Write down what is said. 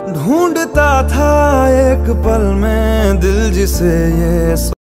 ढूंढता था एक पल में दिल जिसे ये